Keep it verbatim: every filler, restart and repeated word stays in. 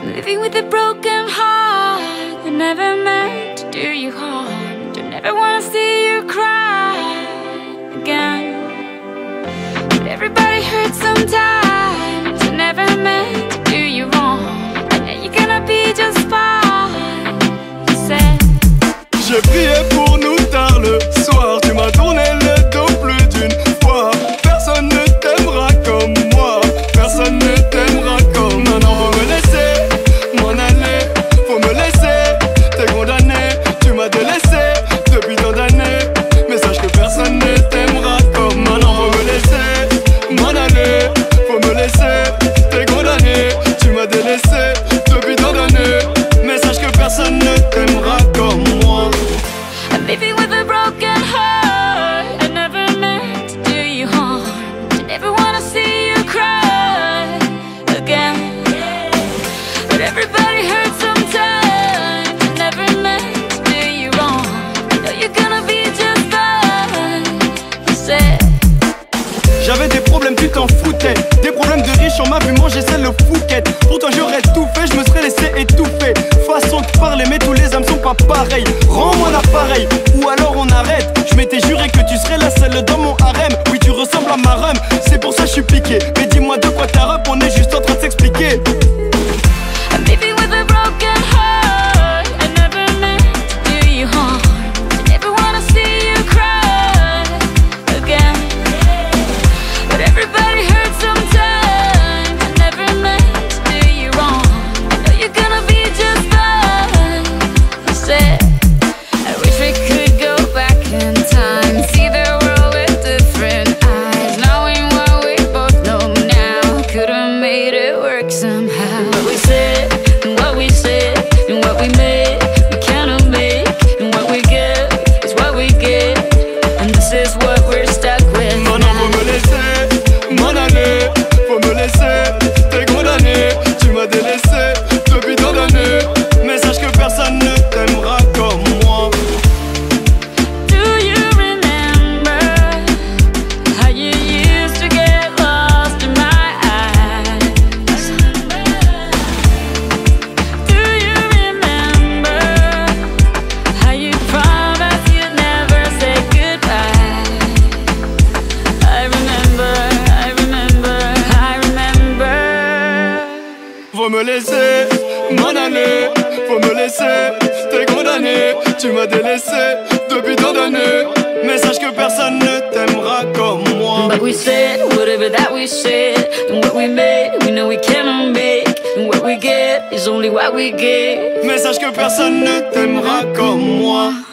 I'm living with a broken heart. I never meant to do you harm. Don't ever wanna see you cry again. But everybody hurts sometimes. I never meant to do you wrong. I know you're gonna be just fine. You said j'ai prié pour nous tard le soir. Tu m'as tourné le dos plus d'une fois. Personne ne t'aimera comme moi. Personne ne t'aimera comme moi. Non, non, faut me laisser m'en aller. Faut me laisser, t'es condamné. Tu m'as délaissé depuis tant d'années. Mais sache que personne ne t'aimera comme moi. Non, faut me laisser m'en aller. Faut me laisser, t'es condamné. Tu m'as délaissé depuis tant d'années. Mais sache que personne ne t'aimera comme moi. I'm living with a broken heart. I never meant to do you harm. I never wanna see you cry again. But everybody hurts sometimes. I never meant to do you wrong. I know you're gonna be just fine. You said j'avais des problèmes, tu t'en foutais. Des problèmes de riches, on m'a vu manger celle le fouquet. Pour toi j'aurais tout fait, je me serais laissé étouffer. Façon de parler, mais tous les âmes sont pas pareils. Rends-moi l'appareil, ou alors on arrête. Je m'étais juré que tu serais la seule dans mon harem. Oui, tu ressembles à ma rhum, c'est pour ça je suis piqué. Mais dis-moi de quoi t'as rep, on est juste en train de s'expliquer. I'm living with a broken heart. I never meant to do you harm. I never wanna see you cry again. But everybody hurts sometimes. I never meant to do you wrong. I know you're gonna be just fine. You said I wish we could go back in time, see the world with different eyes, knowing what we both know now. Could've made it work somehow. What we said and what we said and what we made, we cannot make. And what we get is what we get, and this is what we're stuck with. Non, non, faut me laisser m'en aller. Faut me laisser, t'es condamné. Tu m'as délaissé depuis tant d'années. Mais sache que personne ne t'aimera comme moi. Do you remember how you used to get lost in my eyes? Do you remember how you promised you'd never say goodbye? I remember, I remember, I remember. Faut me laisser m'en aller. Faut me laisser, t'es condamné. Tu m'as délaissé depuis tant d'années. Mais sache que personne ne t'aimera comme moi. But we said whatever that we said, and what we made, we know we cannot make. And what we get is only what we get. Mais sache que personne ne t'aimera comme moi.